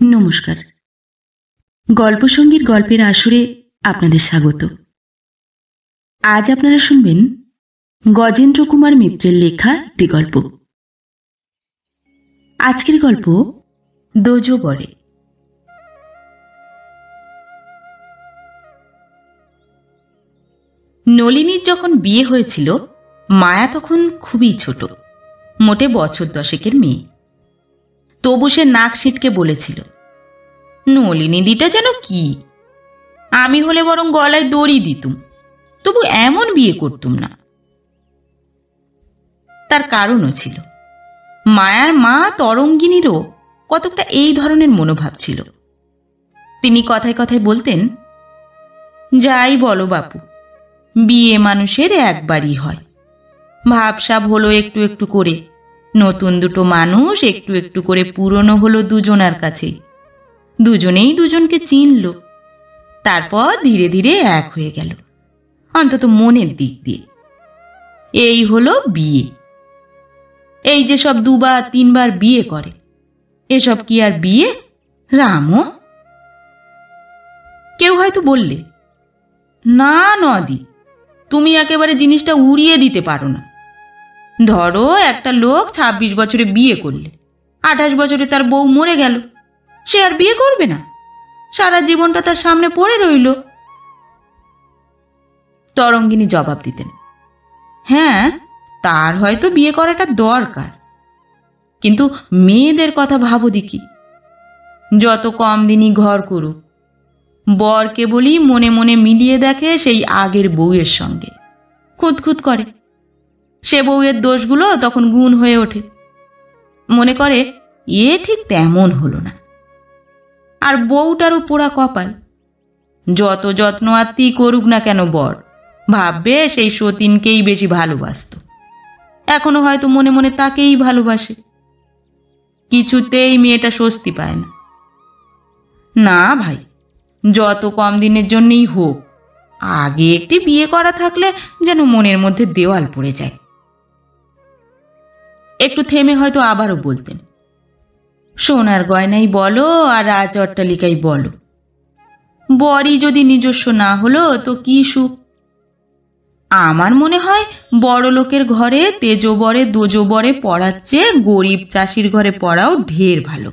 নমস্কার। গল্পসঙ্গীর গল্পের আসরে আপনাদের স্বাগত। আজ আপনারা শুনবেন গজেন্দ্র কুমার মিত্রের লেখা একটি গল্প। আজকের গল্প দোজো বরে। নলিনীর যখন বিয়ে হয়েছিল, মায়া তখন খুবই ছোট, মোটে বছর 10 মেয়ে। তবু সে নাক সিটকে বলেছিল, নলিনীদিটা যেন কি, আমি হলে বরং গলায় দড়ি দিতুম, তবু এমন বিয়ে করতুম না। তার কারণও ছিল, মায়ার মা তরঙ্গিনীরও কতকটা এই ধরনের মনোভাব ছিল। তিনি কথায় কথায় বলতেন, যাই বলো বাপু, বিয়ে মানুষের একবারই হয়, ভাবসাব হলো একটু একটু করে, নতুন দুটো মানুষ একটু একটু করে পুরনো হলো দুজনার কাছেই, দুজনেই দুজনকে চিনল, তারপর ধীরে ধীরে এক হয়ে গেল, অন্তত মনের দিক দিয়ে। এই হলো বিয়ে। এই যে সব 2-3 বিয়ে করে, এসব কি আর বিয়ে রামও? কেউ হয়তো বললে, না নদি, তুমি একেবারে জিনিসটা উড়িয়ে দিতে পারো না। ধরো একটা লোক 26 বছরে বিয়ে করলে, 28 বছরে তার বউ মরে গেল, সে আর বিয়ে করবে না? সারা জীবনটা তার সামনে পড়ে রইল। তরঙ্গিনী জবাব দিতেন, হ্যাঁ, তার হয়তো বিয়ে করাটা দরকার, কিন্তু মেয়েদের কথা ভাবো দেখি। যত কম দিনই ঘর করুক, বর কেবলই মনে মনে মিলিয়ে দেখে সেই আগের বউয়ের সঙ্গে, খুঁতখুত করে। সে বউয়ের দোষগুলো তখন গুণ হয়ে ওঠে, মনে করে এ ঠিক তেমন হলো না। আর বউটারও পোড়া কপাল, যত যত্ন আত্মি করুক না কেন বর, ভাববে সেই সতীনকেই বেশি ভালোবাসত, এখনো হয়তো মনে মনে তাকেই ভালোবাসে। কিছুতেই মেয়েটা স্বস্তি পায় না। না ভাই, যত কম দিনের জন্যই হোক, আগে একটি বিয়ে করা থাকলে যেন মনের মধ্যে দেওয়াল পড়ে যায়। একটু থেমে হয়তো আবারও বলতেন, সোনার গয়নাই বলো আর রাজ অট্টালিকাই বলো, বরই যদি নিজস্ব না হলো তো কি সুখ। আমার মনে হয় বড় লোকের ঘরে তেজবরে দোজবরে পড়ার চেয়ে গরিব চাষির ঘরে পড়াও ঢের ভালো।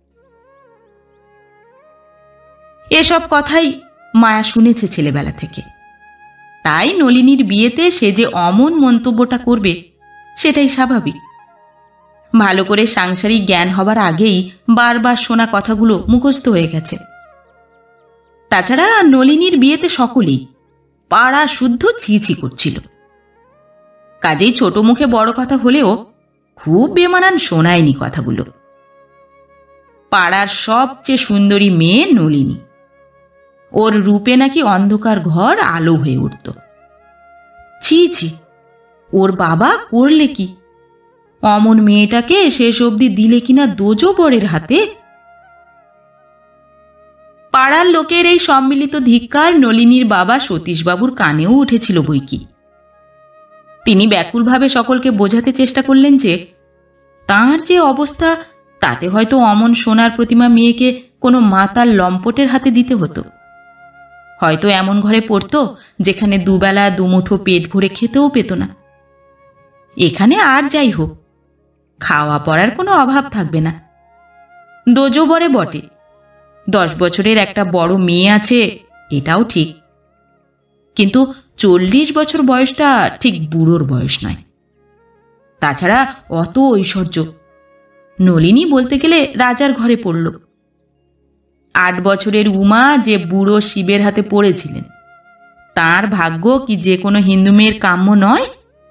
এসব কথাই মায়া শুনেছে ছেলেবেলা থেকে, তাই নলিনীর বিয়েতে সে যে অমন মন্তব্যটা করবে সেটাই স্বাভাবিক। ভালো করে সাংসারিক জ্ঞান হবার আগেই বারবার শোনা কথাগুলো মুখস্থ হয়ে গেছে। তাছাড়া নলিনীর বিয়েতে সকলেই পাড়া শুদ্ধ ছি করছিল। কাজেই ছোট মুখে বড় কথা হলেও খুব বেমানান শোনায়নি কথাগুলো। পাড়ার সবচেয়ে সুন্দরী মেয়ে নলিনী, ওর রূপে নাকি অন্ধকার ঘর আলো হয়ে উঠত। ছি, ওর বাবা করলে কি, অমন মেয়েটাকে শেষ অবধি দিলে কিনা দোজো বরের হাতে। পাড়ার লোকের এই সম্মিলিত ধিক্কার নলিনীর বাবা সতীশবাবুর কানেও উঠেছিল বইকি। তিনি ব্যাকুলভাবে সকলকে বোঝাতে চেষ্টা করলেন যে তাঁর যে অবস্থা, তাতে হয়তো অমন সোনার প্রতিমা মেয়েকে কোনো মাতাল লম্পটের হাতে দিতে হতো। হয়তো এমন ঘরে পড়তো যেখানে দুবেলা দুমুঠো পেট ভরে খেতেও পেত না। এখানে আর যাই হোক, খাওয়া পড়ার কোনো অভাব থাকবে না। দোজো বরে বটে, 10 বছরের একটা বড় মেয়ে আছে, এটাও ঠিক, কিন্তু 40 বছর বয়সটা ঠিক বুড়োর বয়স নয়। তাছাড়া অত ঐশ্বর্য, নলিনী বলতে গেলে রাজার ঘরে পড়ল। 8 বছরের উমা যে বুড়ো শিবের হাতে পড়েছিলেন, তার ভাগ্য কি যে কোনো হিন্দু মেয়ের কাম্য নয়?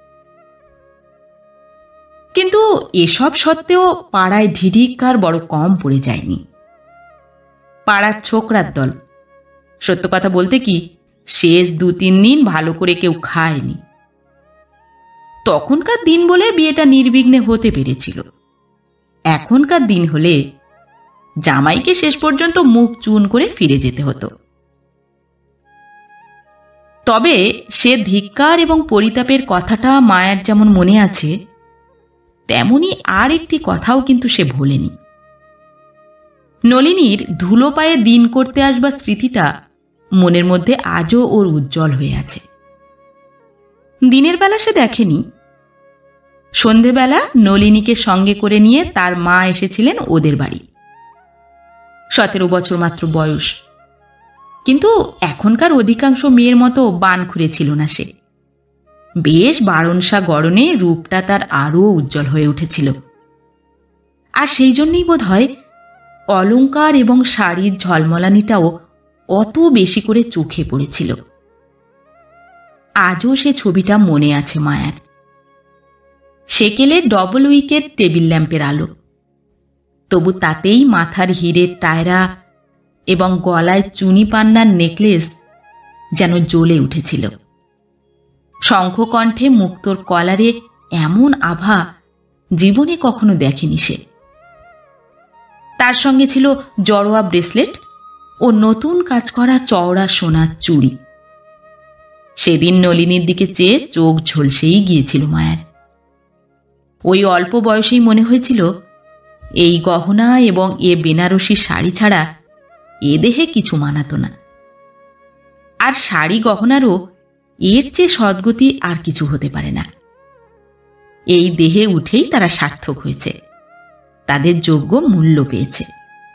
কিন্তু এসব সত্ত্বেও পাড়ায় ঢিঢিক্কার বড় কম পড়ে যায়নি। পাড়ার ছোকরার দল, সত্য কথা বলতে কি, শেষ 2-3 দিন ভালো করে কেউ খায়নি। তখনকার দিন বলে বিয়েটা নির্বিঘ্নে হতে পেরেছিল। এখনকার দিন হলে জামাইকে শেষ পর্যন্ত মুখ চুন করে ফিরে যেতে হতো। তবে সে ধিক্কার এবং পরিতাপের কথাটা মায়ের যেমন মনে আছে, তেমনি আর একটি কথাও কিন্তু সে ভোলেনি। নলিনীর ধুলো পায়ে দিন করতে আসবার স্মৃতিটা মনের মধ্যে আজও ওর উজ্জ্বল হয়ে আছে। দিনের বেলা সে দেখেনি। সন্ধেবেলা নলিনীকে সঙ্গে করে নিয়ে তার মা এসেছিলেন ওদের বাড়ি। 17 বছর মাত্র বয়স, কিন্তু এখনকার অধিকাংশ মেয়ের মতো বান খুঁড়ে ছিল না সে। বেশ বারণসা গড়নে রূপটা তার আরও উজ্জ্বল হয়ে উঠেছিল। আর সেই জন্যই বোধ হয় অলংকার এবং শাড়ির ঝলমলানিটাও অত বেশি করে চোখে পড়েছিল। আজও সে ছবিটা মনে আছে মায়ার। সেকেলে ডবল উইকেট টেবিল ল্যাম্পের আলো, তবু তাতেই মাথার হীরের টায়রা এবং গলায় চুনি পান্নার নেকলেস যেন জ্বলে উঠেছিল। শঙ্খকণ্ঠে মুক্তোর কলারে এমন আভা জীবনে কখনো দেখেনি সে। তার সঙ্গে ছিল জড়োয়া ব্রেসলেট ও নতুন কাজ করা চওড়া সোনার চুড়ি। সেদিন নলিনীর দিকে চেয়ে চোখ ঝলসেই গিয়েছিল মায়ার। ওই অল্প বয়সেই মনে হয়েছিল এই গহনা এবং এ বেনারসি শাড়ি ছাড়া এ দেহে কিছু মানাতো না। আর শাড়ি গহনারও এর চেয়ে সদ্গতি আর কিছু হতে পারে না। এই দেহে উঠেই তারা সার্থক হয়েছে, তাদের যোগ্য মূল্য পেয়েছে।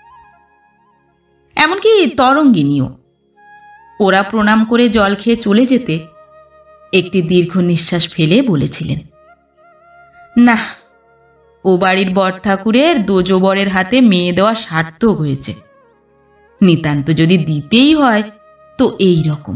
এমনকি তরঙ্গিনীও। ওরা প্রণাম করে জল খেয়ে চলে যেতে একটি দীর্ঘ নিঃশ্বাস ফেলে বলেছিলেন, না, ও বাড়ির বর ঠাকুরের দোজো বরের হাতে মেয়ে দেওয়া সার্থক হয়েছে। নিতান্ত যদি দিতেই হয় তো এই রকম।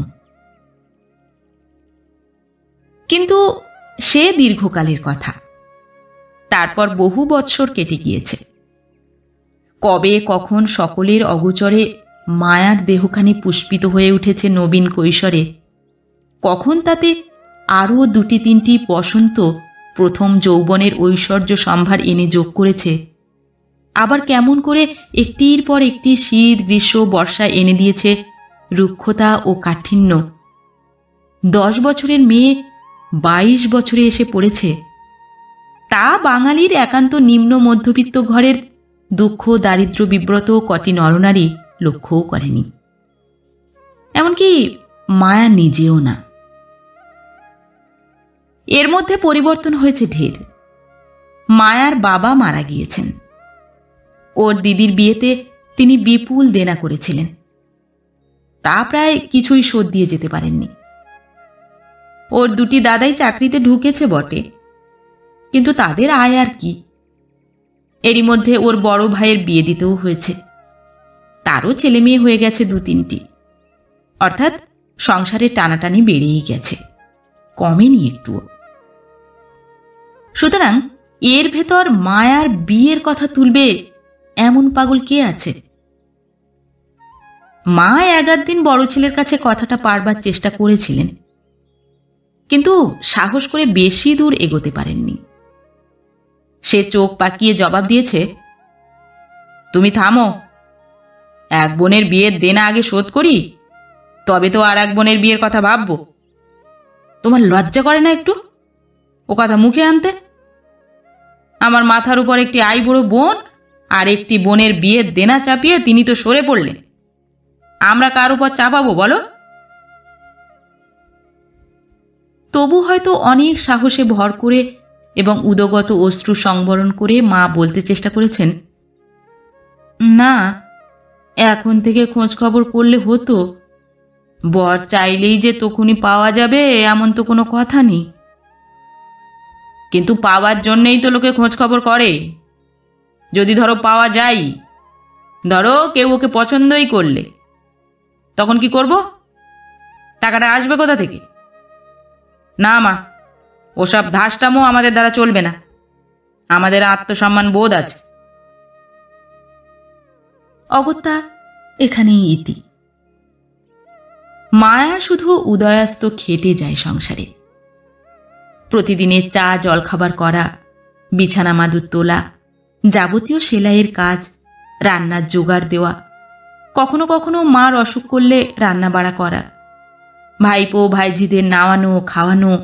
কিন্তু সে দীর্ঘকালের কথা। তারপর বহু বৎসর কেটে গিয়েছে। কবে কখন সকলের অগোচরে মায়ার দেহখানি পুষ্পিত হয়ে উঠেছে নবীন কৈশোরে, কখন তাতে আরও 2-3টি বসন্ত প্রথম যৌবনের ঐশ্বর্য সম্ভার এনে যোগ করেছে, আবার কেমন করে একটির পর একটি শীত গ্রীষ্ম বর্ষা এনে দিয়েছে রুক্ষতা ও কাঠিন্য। 10 বছরের মেয়ে 22 বছরে এসে পড়েছে, তা বাঙালির একান্ত নিম্ন মধ্যবিত্ত ঘরের দুঃখ দারিদ্র বিব্রত কটি নরনারী লক্ষ্যও করেনি, এমনকি মায়া নিজেও না। এর মধ্যে পরিবর্তন হয়েছে ঢের। মায়ার বাবা মারা গিয়েছেন। ওর দিদির বিয়েতে তিনি বিপুল দেনা করেছিলেন, তা প্রায় কিছুই শোধ দিয়ে যেতে পারেননি। ওর 2টি দাদাই চাকরিতে ঢুকেছে বটে, কিন্তু তাদের আয় আর কি। এরই মধ্যে ওর বড় ভাইয়ের বিয়ে দিতেও হয়েছে, তারও ছেলে মেয়ে হয়ে গেছে 2-3টি। অর্থাৎ সংসারের টানাটানি বেড়েই গেছে, কমেনি একটুও। সুতরাং এর ভেতর মায়ার বিয়ের কথা তুলবে এমন পাগল কে আছে? মা 11 দিন বড় ছেলের কাছে কথাটা পারবার চেষ্টা করেছিলেন, কিন্তু সাহস করে বেশি দূর এগোতে পারেননি। সে চোখ পাকিয়ে জবাব দিয়েছে, তুমি থামো, এক বোনের বিয়ের দেনা আগে শোধ করি, তবে তো আর এক বোনের বিয়ের কথা ভাববো। তোমার লজ্জা করে না একটু ও কথা মুখে আনতে? আমার মাথার উপর একটি আইবুড়ো বোন আর একটি বোনের বিয়ের দেনা চাপিয়ে তিনি তো সরে পড়লেন, আমরা কার উপর চাপাবো বলো? তবু হয়তো অনেক সাহসে ভর করে এবং উদগত অশ্রু সংবরণ করে মা বলতে চেষ্টা করেছেন, না, এখন থেকে খোঁজ খবর করলে হতো। বর চাইলেই যে তখনই পাওয়া যাবে এমন তো কোনো কথা নেই। কিন্তু পাওয়ার জন্যেই তো লোকে খোঁজ খবর করে। যদি ধরো পাওয়া যায়, ধরো কেউ ওকে পছন্দই করলে, তখন কি করব? টাকাটা আসবে কোথা থেকে? না মা, ওসব ধাসটামো আমাদের দ্বারা চলবে না। আমাদের আত্মসম্মান বোধ আছে। অগত্যা এখানেই ইতি। মায়া শুধু উদয়াস্ত খেটে যায় সংসারে। প্রতিদিনের চা জলখাবার করা, বিছানা মাদুর তোলা, যাবতীয় সেলাইয়ের কাজ, রান্নার জোগাড় দেওয়া, কখনো কখনো মার অসুখ করলে রান্না বাড়া করা, ভাইপো ভাইঝিদের নাওয়ানো খাওয়ানো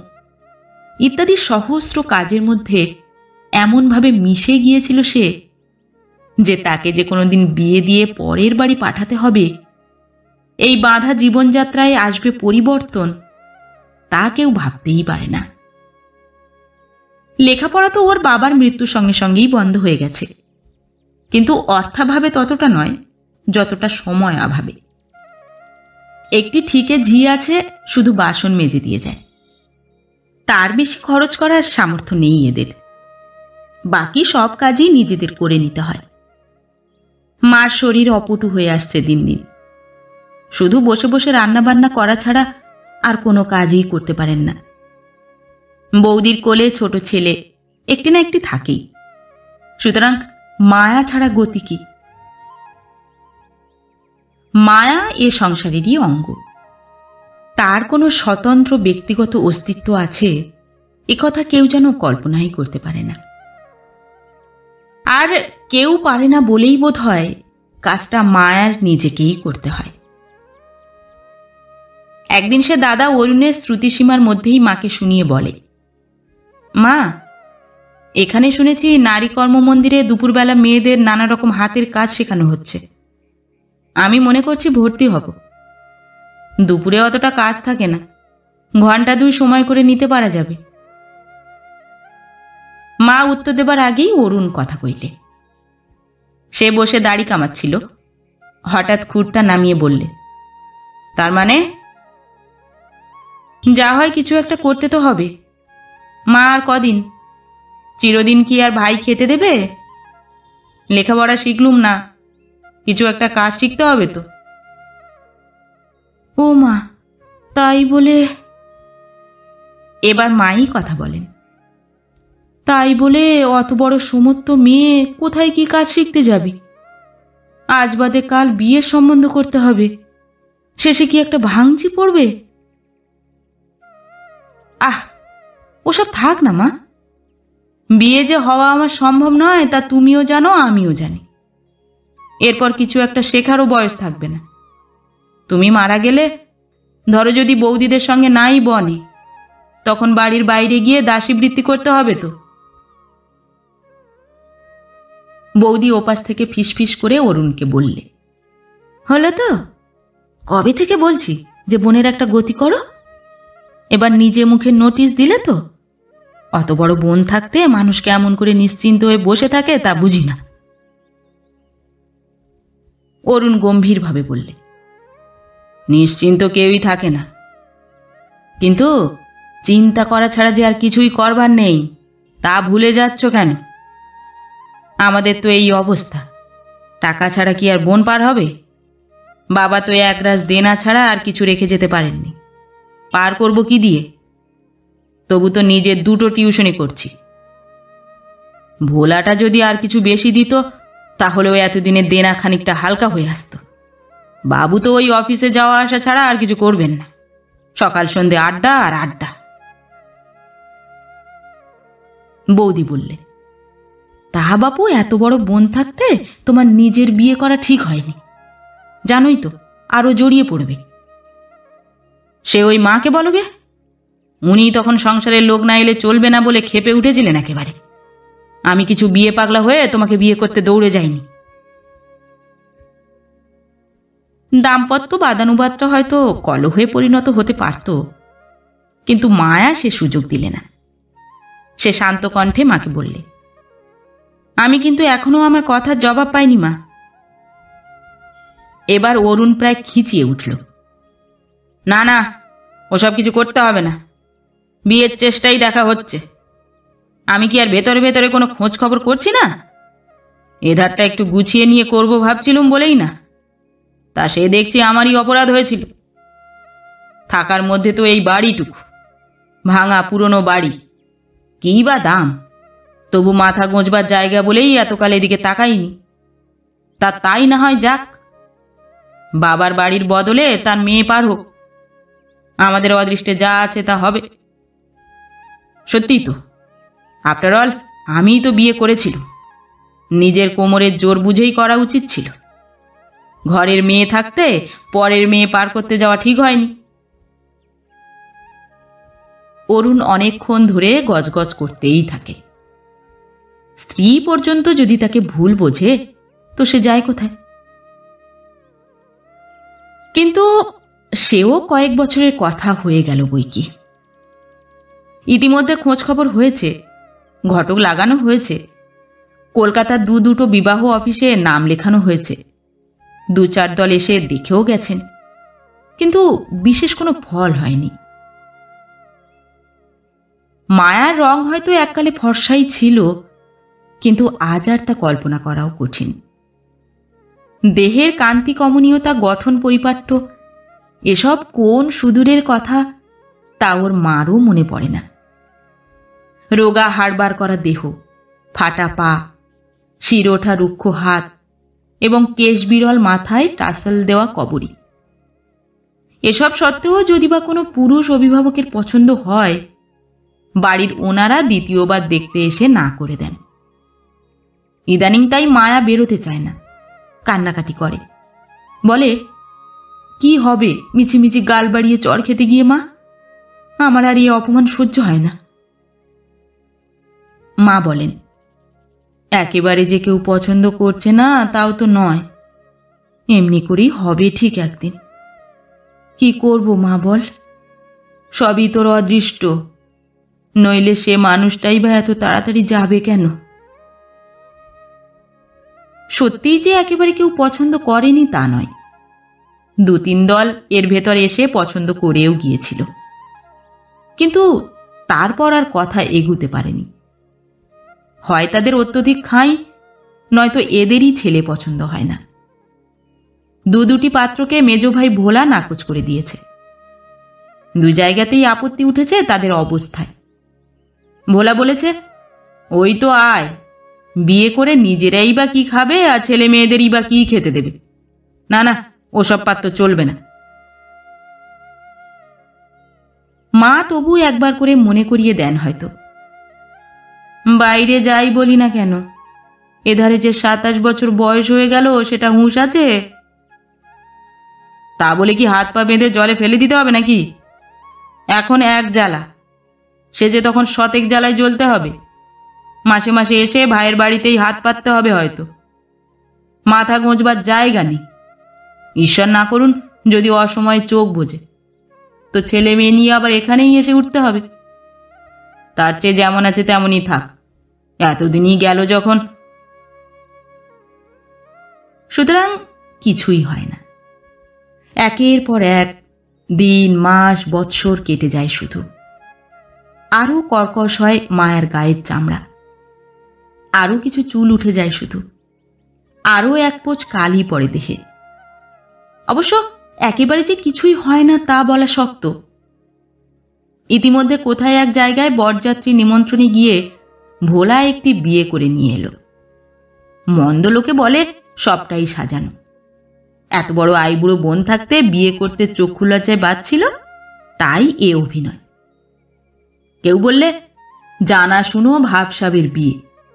ইত্যাদি সহস্র কাজের মধ্যে এমনভাবে মিশে গিয়েছিল সে যে তাকে যে কোনোদিন বিয়ে দিয়ে পরের বাড়ি পাঠাতে হবে, এই বাঁধা জীবনযাত্রায় আসবে পরিবর্তন, তা কেউ ভাবতেই পারে না। লেখাপড়া তো ওর বাবার মৃত্যুর সঙ্গে সঙ্গেই বন্ধ হয়ে গেছে, কিন্তু অর্থাভাবে ততটা নয় যতটা সময় অভাবে। একটি ঠিকে ঝি আছে, শুধু বাসন মেজে দিয়ে যায়। তার বেশি খরচ করার সামর্থ্য নেই এদের। বাকি সব কাজই নিজেদের করে নিতে হয়। মার শরীর অপটু হয়ে আসছে দিন দিন। শুধু বসে বসে রান্নাবান্না করা ছাড়া আর কোনো কাজই করতে পারেন না। বৌদির কোলে ছোট ছেলে একটি না একটি থাকেই, সুতরাং মায়া ছাড়া গতি কি? মায়া এ সংসারেরই অঙ্গ। তার কোনো স্বতন্ত্র ব্যক্তিগত অস্তিত্ব আছে একথা কেউ যেন কল্পনাই করতে পারে না। আর কেউ পারে না বলেই বোধ হয় কাজটা মায়ার নিজেকেই করতে হয়। একদিন সে দাদা অরুণের শ্রুতিসীমার মধ্যেই মাকে শুনিয়ে বলে, মা, এখানে শুনেছি নারী কর্ম মন্দিরে দুপুরবেলা মেয়েদের নানা রকম হাতের কাজ শেখানো হচ্ছে। আমি মনে করছি ভর্তি হব। দুপুরে অতটা কাজ থাকে না, ঘন্টা 2 সময় করে নিতে পারা যাবে। মা উত্তর দেবার আগেই অরুণ কথা কইলে। সে বসে দাড়ি কামাচ্ছিল, হঠাৎ খুঁটটা নামিয়ে বললে, তার মানে? যা হয় কিছু একটা করতে তো হবে। মা আর কদিন? চিরদিন কি আর ভাই খেতে দেবে? লেখাপড়া শিখলুম না, কিছু একটা কাজ শিখতে হবে তো। ও মা, তাই বলে? এবার মাই কথা বলেন। তাই বলে অত বড় সমর্থ মেয়ে কোথায় কি কাজ শিখতে যাবি? আজ বাদে কাল বিয়ের সম্বন্ধ করতে হবে, শেষে কি একটা ভাঙচি পড়বে? আহ, ওসব থাক না মা। বিয়ে যে হওয়া আমার সম্ভব নয় তা তুমিও জানো, আমিও জানি। এরপর কিছু একটা শেখারও বয়স থাকবে না। তুমি মারা গেলে, ধরো যদি বৌদিদের সঙ্গে নাই বনে, তখন বাড়ির বাইরে গিয়ে দাসীবৃত্তি করতে হবে তো। বৌদি ওপাশ থেকে ফিসফিস করে অরুণকে বললে, হলো তো? কবে থেকে বলছি যে বোনের একটা গতি করো? এবার নিজে মুখে নোটিশ দিলে তো। অত বড় বোন থাকতে মানুষ কেমন করে নিশ্চিন্ত হয়ে বসে থাকে তা বুঝি না। অরুণ গম্ভীরভাবে বললে, নিশ্চিন্ত কেউই থাকে না, কিন্তু চিন্তা করা ছাড়া যে আর কিছুই করবার নেই তা ভুলে যাচ্ছ কেন? আমাদের তো এই অবস্থা, টাকা ছাড়া কি আর বোন পার হবে? বাবা তো একরাশ দেনা ছাড়া আর কিছু রেখে যেতে পারেননি, পার করব কি দিয়ে? তবু তো নিজের 2টো টিউশনি করছি। ভোলাটা যদি আর কিছু বেশি দিত তাহলেও এতদিনের দেনা খানিকটা হালকা হয়ে আসতো। বাবু তো ওই অফিসে যাওয়া আসা ছাড়া আর কিছু করবেন না, সকাল সন্ধে আড্ডা আর আড্ডা। বৌদি বললে, তা বাপু, এত বড় বোন থাকতে তোমার নিজের বিয়ে করা ঠিক হয়নি, জানোই তো আরো জড়িয়ে পড়বে। সে ওই মাকে বলো গে, উনি তখন সংসারের লোক না এলে চলবে না বলে খেপে উঠেছিলেন একেবারে। আমি কিছু বিয়ে পাগলা হয়ে তোমাকে বিয়ে করতে দৌড়ে যাইনি। দাম্পত্য বাদানুবাদটা হয়তো কলহে পরিণত হতে পারত, কিন্তু মায়া সে সুযোগ দিলে না। সে শান্ত কণ্ঠে মাকে বললে, আমি কিন্তু এখনো আমার কথার জবাব পাইনি মা। এবার অরুণ প্রায় খিচিয়ে উঠল, না না, ওসব কিছু করতে হবে না, বিয়ের চেষ্টাই দেখা হচ্ছে। আমি কি আর ভেতরে ভেতরে কোনো খোঁজ খবর করছি না? এধারটা একটু গুছিয়ে নিয়ে করব ভাবছিলুম বলেই না, তা সে দেখছি আমারই অপরাধ হয়েছিল। থাকার মধ্যে তো এই বাড়িটুকু, ভাঙা পুরনো বাড়ি, কী বা দাম, তবু মাথা গোঁজবার জায়গা বলেই এতকাল এদিকে তাকাইনি। তাই না হয় যাক, বাবার বাড়ির বদলে তার মেয়ে পার হোক, আমাদের অদৃষ্টে যা আছে তা হবে। সত্যিই তো, আফটার অল আমিই তো বিয়ে করেছিলাম, নিজের কোমরের জোর বুঝেই করা উচিত ছিল। ঘরের মেয়ে থাকতে পরের মেয়ে পার করতে যাওয়া ঠিক হয়নি। অরুণ অনেকক্ষণ ধরে গজগজ করতেই থাকে। স্ত্রী পর্যন্ত যদি তাকে ভুল বোঝে তো সে যায় কোথায়? কিন্তু সেও কয়েক বছরের কথা হয়ে গেল বইকি। ইতিমধ্যে খোঁজ খবর হয়েছে, ঘটক লাগানো হয়েছে, কলকাতার দুটো বিবাহ অফিসে নাম লেখানো হয়েছে, 2-4 দল এসে দেখেও গেছেন, কিন্তু বিশেষ কোনো ফল হয়নি। মায়ার রং হয়তো এককালে ফর্সাই ছিল, কিন্তু আজ আর তা কল্পনা করাও কঠিন। দেহের কান্তি কমনীয়তা, গঠন পরিপাট্য, এসব কোন সুদূরের কথা তা ওর মারও মনে পড়ে না। রোগা হাড়বার করা দেহ, ফাটা পা, শির ওঠা রুক্ষ হাত এবং কেশ বিরল মাথায় টাসেল দেওয়া কবরী। এসব সত্ত্বেও যদি বা কোনো পুরুষ অভিভাবকের পছন্দ হয়, বাড়ির ওনারা দ্বিতীয়বার দেখতে এসে না করে দেন। ইদানিং তাই মায়া বেরোতে চায় না, কান্নাকাটি করে, বলে, কি হবে মিছিমিছি গাল বাড়িয়ে চড় খেতে গিয়ে মা, আমার আর এই অপমান সহ্য হয় না। মা বলেন, একেবারে যে কেউ পছন্দ করছে না তাও তো নয়, এমনি করেই হবে ঠিক একদিন। কি করব মা বল, সবই তোর অদৃষ্ট, নইলে সে মানুষটাই বা এত তাড়াতাড়ি যাবে কেন? সত্যিই যে একেবারে কেউ পছন্দ করেনি তা নয়, 2-3 দল এর ভেতর এসে পছন্দ করেও গিয়েছিল, কিন্তু তারপর আর কথা এগুতে পারেনি। হয় তাদের অত্যধিক খাই, নয়তো এদেরই ছেলে পছন্দ হয় না। 2-2টি পাত্রকে মেজ ভাই ভোলা নাকচ করে দিয়েছে। 2 জায়গাতেই আপত্তি উঠেছে তাদের অবস্থায়। ভোলা বলেছে, ওই তো আয়, বিয়ে করে নিজেরাই বা কি খাবে আর ছেলে মেয়েদেরই বা কি খেতে দেবে, না না ওসব পাত্র চলবে না। মা তবু একবার করে মনে করিয়ে দেন হয়তো, বাইরে যাই বলি না কেন, এধারে যে 27 বছর বয়স হয়ে গেল সেটা হুঁশ আছে? তা বলে কি হাত পা বেঁধে জলে ফেলে দিতে হবে নাকি? এখন এক জ্বালা, সে যে তখন শতেক জ্বালায় জ্বলতে হবে। মাসে মাসে এসে ভাইয়ের বাড়িতেই হাত পাততে হবে হয়তো, মাথা গোঁজবার জায়গা নেই। ঈশ্বর না করুন যদি অসময়ে চোখ বোঝে, তো ছেলে মেয়ে নিয়ে আবার এখানেই এসে উঠতে হবে। তার চেয়ে যেমন আছে তেমনই থাক, এতদিনই গেল যখন। সুতরাং কিছুই হয় না, একের পর এক দিন মাস বৎসর কেটে যায় শুধু। আরও কর্কশ হয় মায়ের গায়ের চামড়া, আরও কিছু চুল উঠে যায় শুধু, আরও এক পোঁচ কালই পড়ে দেহে। অবশ্য একেবারে যে কিছুই হয় না তা বলা শক্ত। ইতিমধ্যে কোথায় এক জায়গায় বরযাত্রী নিমন্ত্রণে গিয়ে ভোলা একটি বিয়ে করে নিয়ে এলো। মন্দ লোকে বলে সবটাই সাজানো। এত বড় আইবুড়ো বোন থাকতে বিয়ে করতে চক্ষু লজ্জায় বাঁচছিল, তাই এ অভিনয়। কেউ বললে জানা শুনো ভাবসাবের বিয়ে।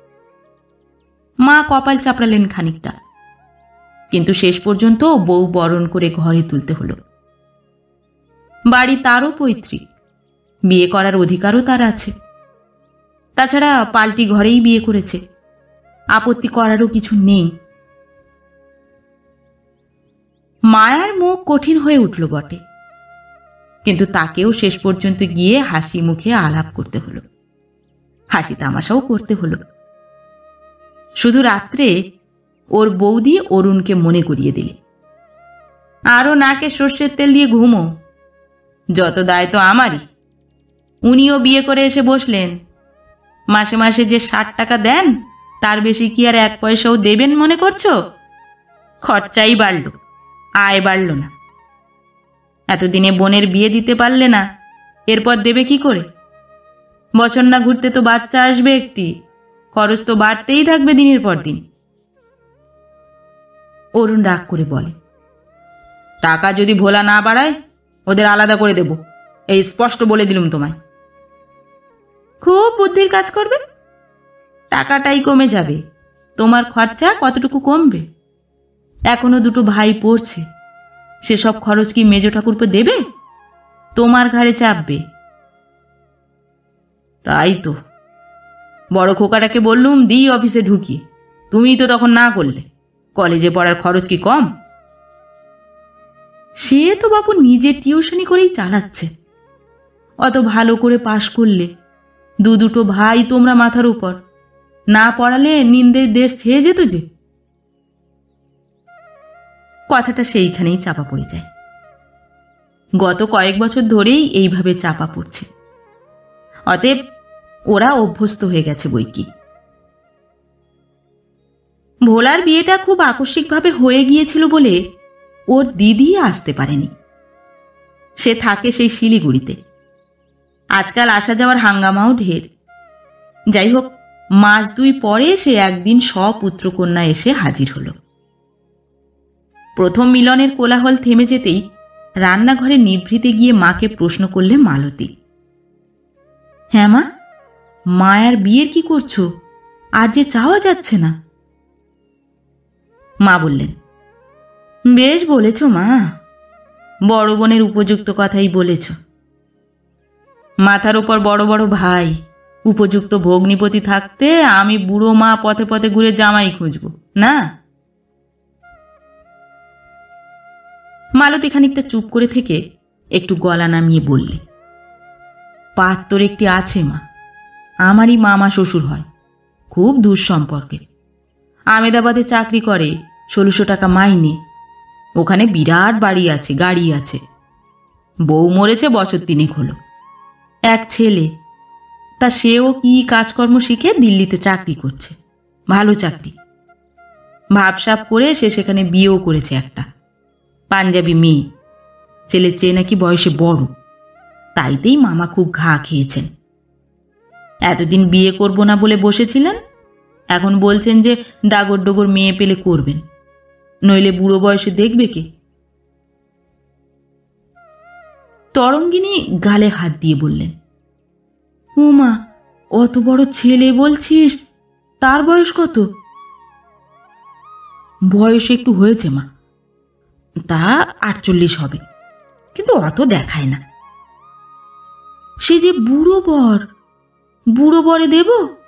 মা কপাল চাপড়ালেন খানিকটা, কিন্তু শেষ পর্যন্ত বউ বরণ করে ঘরে তুলতে হলো। বাড়ি তারও পৈতৃক, বিয়ে করার অধিকারও তার আছে। তাছাড়া পাল্টি ঘরেই বিয়ে করেছে, আপত্তি করারও কিছু নেই। মায়ার মুখ কঠিন হয়ে উঠল বটে, কিন্তু তাকেও শেষ পর্যন্ত গিয়ে হাসি মুখে আলাপ করতে হলো, হাসি তামাশাও করতে হলো। শুধু রাত্রে ওর বৌদি অরুণকে মনে করিয়ে দিলে, আরও নাকে সর্ষের তেল দিয়ে ঘুমো, যত দায় তো আমারই। উনিও বিয়ে করে এসে বসলেন, মাসে মাসে যে 60 টাকা দেন তার বেশি কি আর 1 পয়সাও দেবেন মনে করছো? খরচাই বাড়ল, আয় বাড়ল না। এতদিনে বোনের বিয়ে দিতে পারলে না, এরপর দেবে কি করে? বছর না ঘুরতে তো বাচ্চা আসবে একটি, খরচ তো বাড়তেই থাকবে দিনের পর দিন। অরুণ রাগ করে বলে, টাকা যদি ভোলা না বাড়ায় ওদের আলাদা করে দেব, এই স্পষ্ট বলে দিলুম তোমায়। খুব বুদ্ধির কাজ করবে, টাকাটাই কমে যাবে, তোমার খরচা কতটুকু কমবে? এখনো 2 ভাই পড়ছে, সেসব খরচ কি মেজ ঠাকুরপো দেবে? তোমার ঘাড়ে চাপবে। তাই তো, বড় খোকাটাকে বললুম দিই অফিসে ঢুকিয়ে, তুমিই তো তখন না করলে। কলেজে পড়ার খরচ কি কম? সে তো বাবু নিজের টিউশনি করেই চালাচ্ছে। অত ভালো করে পাশ করলে, দুটো ভাই তোমরা মাথার উপর, না পড়ালে নিন্দের দেশ ছেয়ে যেত যে। কথাটা সেইখানেই চাপা পড়ে যায়। গত কয়েক বছর ধরেই এইভাবে চাপা পড়ছে। অতএব ওরা অভ্যস্ত হয়ে গেছে বই কি। ভোলার বিয়েটা খুব আকস্মিকভাবে হয়ে গিয়েছিল বলে ওর দিদি আসতে পারেনি। সে থাকে সেই শিলিগুড়িতে। আজকাল আসা যাওয়ার হাঙ্গামাও ঢের। যাই হোক, মাস 2 পরে সে একদিন সপুত্রকন্যা এসে হাজির হল। প্রথম মিলনের কোলাহল থেমে যেতেই রান্নাঘরে নিভৃতে গিয়ে মাকে প্রশ্ন করলে মালতী। হ্যাঁ মা, মায়ার বিয়ের কি করছো? আর যে চাওয়া যাচ্ছে না। মা বললেন, বেশ বলেছ মা, বড় বোনের উপযুক্ত কথাই বলেছ। মাথার ওপর বড় বড় ভাই, উপযুক্ত ভগ্নিপতি থাকতে আমি বুড়ো মা পথে পথে ঘুরে জামাই খুঁজব না? মালতী খানিকটা চুপ করে থেকে একটু গলা নামিয়ে বললে, পাত্তর একটি আছে মা, আমারই মামা শ্বশুর হয়, খুব দূর সম্পর্কে। আমেদাবাদে চাকরি করে, 1600 টাকা মাইনে। ওখানে বিরাট বাড়ি আছে, গাড়ি আছে। বউ মরেছে বছর 3 হলো। এক ছেলে, তা সেও কি কাজকর্ম শিখে দিল্লিতে চাকরি করছে, ভালো চাকরি। ভাবসাব করে সে সেখানে বিয়েও করেছে একটা পাঞ্জাবি মেয়ে। ছেলের চেয়ে নাকি বয়সে বড়, তাইতেই মামা খুব ঘা খেয়েছেন। এতদিন বিয়ে করব না বলে বসেছিলেন, এখন বলছেন যে ডাগর ডগর মেয়ে পেলে করবেন, নইলে বুড়ো বয়সে দেখবে কে? তরঙ্গিনী গালে হাত দিয়ে বললেন, ও মা, অত বড় ছেলে বলছিস, তার বয়স কত? বয়স একটু হয়েছে মা, তা 48 হবে, কিন্তু অত দেখায় না। সে যে বুড়ো বর, বুড়ো বরে দেব?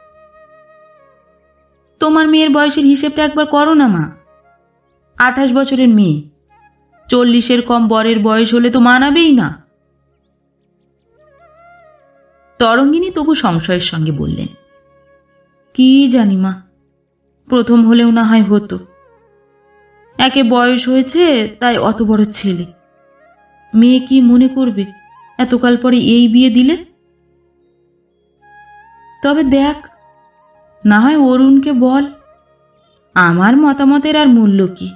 তোমার মেয়ের বয়সের হিসেবটা একবার করো না মা। 28 বছরের মেয়ে, 40-এর কম বরের বয়স হলে তো মানাবেই না। তরঙ্গিনী তবু সংশয়ের সঙ্গে বললেন, কি জানি মা, প্রথম হলেও না হয় হতো। একে বয়স হয়েছে তাই অত বড় ছেলে। মেয়ে কি মনে করবে এতকাল পরে এই বিয়ে দিলে? তবে দেখ, না হয় অরুণকে বল, আমার মতামতের আর মূল্য কি?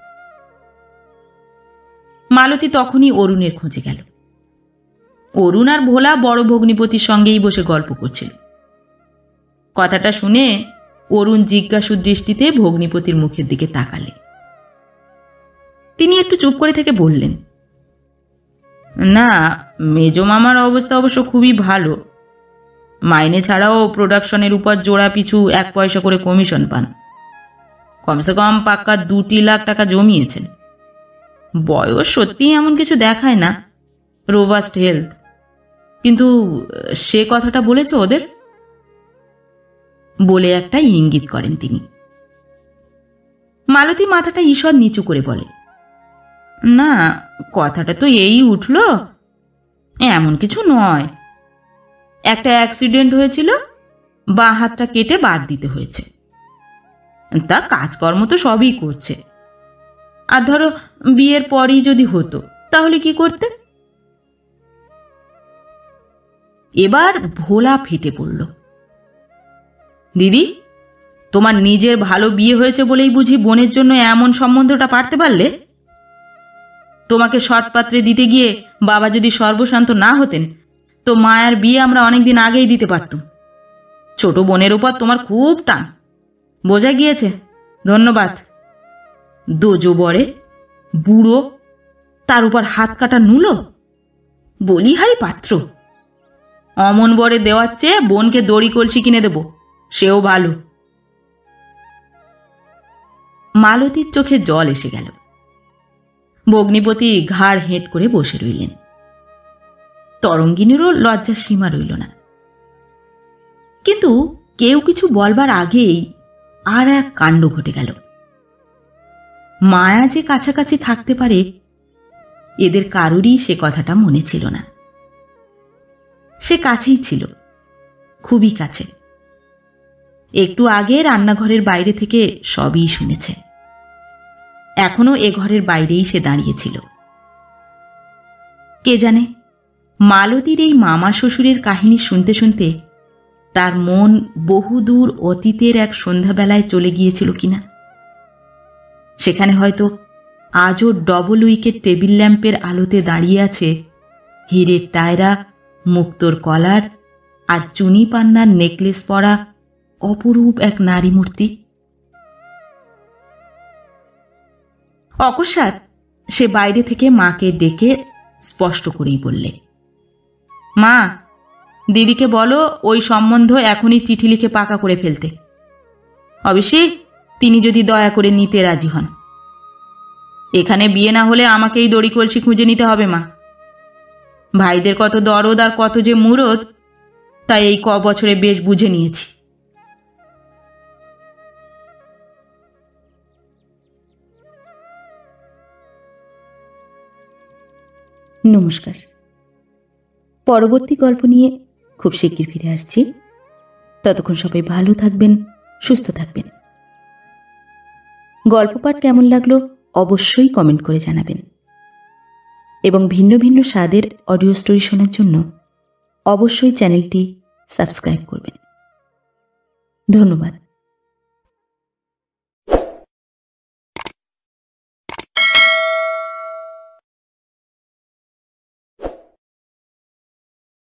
মালতী তখনই অরুণের খোঁজে গেল। অরুণ আর ভোলা বড় ভগ্নিপতির সঙ্গেই বসে গল্প করছিল। কথাটা শুনে অরুণ জিজ্ঞাসু দৃষ্টিতে ভগ্নিপতির মুখের দিকে তাকালে। তিনি একটু চুপ করে থেকে বললেন, না, মেজ মামার অবস্থা অবশ্য খুবই ভালো। মাইনে ছাড়াও প্রোডাকশনের উপর জোড়া পিছু 1 পয়সা করে কমিশন পান। কমসে কম পাক্কা 2 লাখ টাকা জমিয়েছেন। বয়স সত্যিই এমন কিছু দেখায় না, রোবাস্ট হেলথ। কিন্তু সে কথাটা বলেছে ওদের? বলে একটা ইঙ্গিত করেন তিনি। মালতী মাথাটা ঈষৎ নিচু করে বলে, না, কথাটা তো এই উঠল, এমন কিছু নয়। একটা অ্যাক্সিডেন্ট হয়েছিল, বাঁ হাতটা কেটে বাদ দিতে হয়েছে। তা কাজকর্ম তো সবই করছে। আর ধরো বিয়ের পরই যদি হতো, তাহলে কি করতে? এবার ভোলা ফেটে পড়ল। দিদি, তোমার নিজের ভালো বিয়ে হয়েছে বলেই বুঝি বোনের জন্য এমন সম্বন্ধটা পারতে পারলে? তোমাকে সৎপাত্রে দিতে গিয়ে বাবা যদি সর্বশান্ত না হতেন, তো মায়ার বিয়ে আমরা অনেকদিন আগেই দিতে পারতুম। ছোট বোনের উপর তোমার খুব টান, বোঝা গিয়েছে। ধন্যবাদ। দোজো বরে, বুড়ো, তার উপর হাত কাটা নুলো, বলিহারি পাত্র। অমন বরে দেওয়ার চেয়ে বোনকে দড়ি কলসি কিনে দেব, সেও ভালো। মালতীর চোখে জল এসে গেল। ভগ্নিপতি ঘাড় হেঁট করে বসে রইলেন। তরঙ্গিনীরও লজ্জার সীমা রইল না। কিন্তু কেউ কিছু বলবার আগেই আর এক কাণ্ড ঘটে গেল। মায়া যে কাছাকাছি থাকতে পারে এদের কারুরই সে কথাটা মনে ছিল না। সে কাছেই ছিল, খুবই কাছে। একটু আগে রান্নাঘরের বাইরে থেকে সবই শুনেছে। এখনো এ ঘরের বাইরেই সে দাঁড়িয়েছিল। কে জানে মালতীর এই মামা শ্বশুরের কাহিনী শুনতে শুনতে তার মন বহুদূর অতীতের এক সন্ধ্যাবেলায় চলে গিয়েছিল কিনা। সেখানে হয়তো আজও ডবল উইকেট টেবিল ল্যাম্পের আলোতে দাঁড়িয়ে আছে হীরের টায়রা, মুক্তোর কলার আর চুনি পান্নার নেকলেস পরা অপরূপ এক নারী মূর্তি। অকস্মাৎ সে বাইরে থেকে মাকে ডেকে স্পষ্ট করেই বললে, মা, দিদিকে বলো ওই সম্বন্ধ এখনই চিঠি লিখে পাকা করে ফেলতে। অবশ্যই তিনি যদি দয়া করে নিতে রাজি হন। এখানে বিয়ে না হলে আমাকেই দড়ি কলসি খুঁজে নিতে হবে মা। ভাইদের কত দরদ আর কত যে মুরদ, তাই এই বছরে বেশ বুঝে নিয়েছি। নমস্কার। পরবর্তী গল্প নিয়ে খুব শিগগির ফিরে আসছি। ততক্ষণ সবাই ভালো থাকবেন, সুস্থ থাকবেন। গল্প পাঠ কেমন লাগলো অবশ্যই কমেন্ট করে জানাবেন এবং ভিন্ন ভিন্ন স্বাদের অডিও স্টোরি শোনার জন্য অবশ্যই চ্যানেলটি সাবস্ক্রাইব করবেন। ধন্যবাদ।